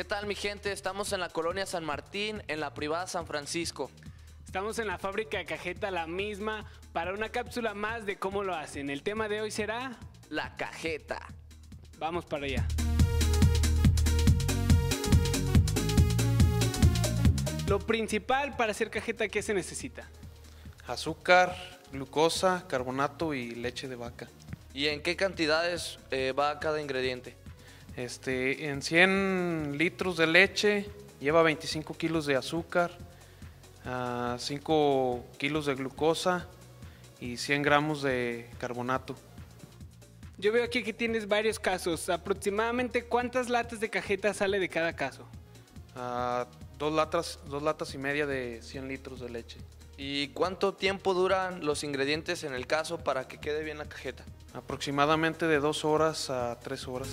¿Qué tal, mi gente? Estamos en la colonia San Martín, en la privada San Francisco. Estamos en la fábrica de cajeta La Misma para una cápsula más de cómo lo hacen. El tema de hoy será La cajeta. Vamos para allá. Lo principal para hacer cajeta, ¿qué se necesita? Azúcar, glucosa, carbonato y leche de vaca. ¿Y en qué cantidades va cada ingrediente? En 100 litros de leche lleva 25 kilos de azúcar, 5 kilos de glucosa y 100 gramos de carbonato. Yo veo aquí que tienes varios casos. Aproximadamente, ¿cuántas latas de cajeta sale de cada caso? 2 latas y media de 100 litros de leche. ¿Y cuánto tiempo duran los ingredientes en el caso para que quede bien la cajeta? Aproximadamente de 2 horas a 3 horas.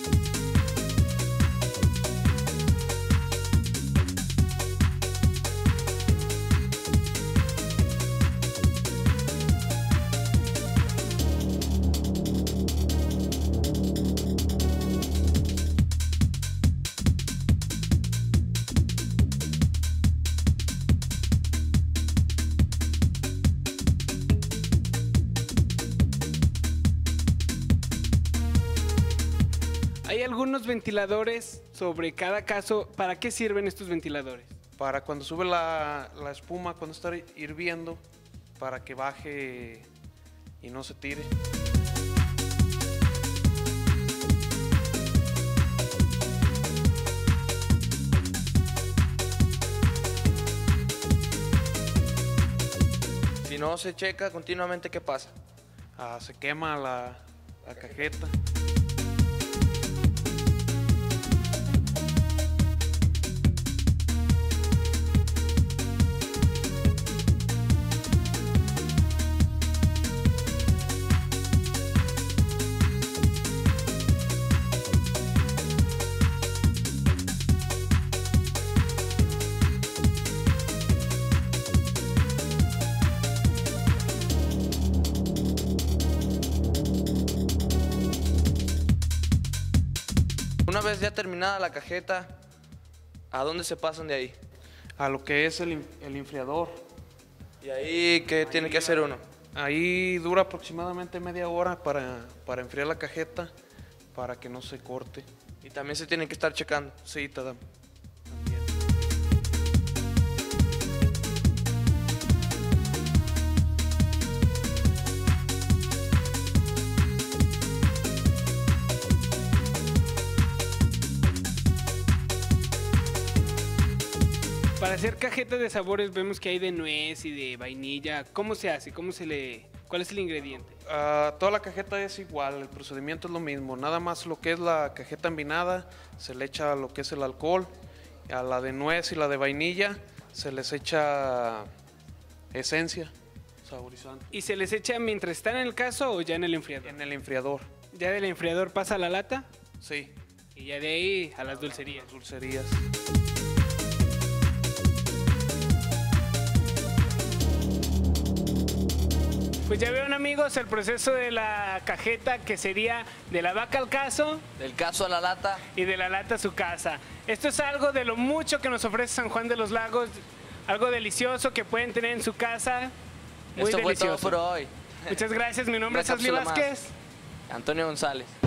Hay algunos ventiladores sobre cada caso. ¿Para qué sirven estos ventiladores? Para cuando sube la espuma, cuando está hirviendo, para que baje y no se tire. Si no se checa continuamente, ¿qué pasa? Se quema la cajeta. Una vez ya terminada la cajeta, ¿a dónde se pasan de ahí? A lo que es el enfriador. ¿Y ahí qué tiene que hacer uno? Ahí dura aproximadamente media hora para enfriar la cajeta, para que no se corte. Y también se tiene que estar checando. Sí, también. Para hacer cajetas de sabores vemos que hay de nuez y de vainilla. ¿Cómo se hace? ¿Cuál es el ingrediente? Toda la cajeta es igual, el procedimiento es lo mismo. Nada más lo que es la cajeta envinada, se le echa lo que es el alcohol. A la de nuez y la de vainilla se les echa esencia, saborizante. ¿Y se les echa mientras están en el caso o ya en el enfriador? En el enfriador. Ya del enfriador pasa a la lata Sí, y ya de ahí a las dulcerías. las dulcerías. Pues ya vieron, amigos, el proceso de la cajeta, que sería de la vaca al caso Del caso a la lata. y de la lata a su casa. Esto es algo de lo mucho que nos ofrece San Juan de los Lagos, algo delicioso que pueden tener en su casa. Muy Esto fue delicioso. todo por hoy. Muchas gracias, mi nombre es Una Asli cápsula más. Vázquez. Antonio González.